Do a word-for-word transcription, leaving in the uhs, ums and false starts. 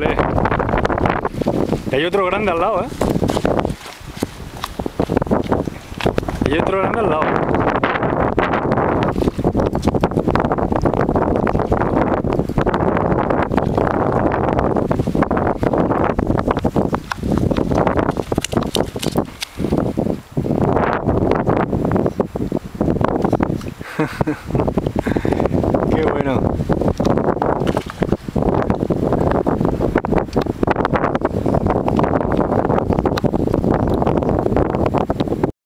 Ole. Y hay otro grande al lado, ¿eh? Y hay otro grande al lado. Qué bueno.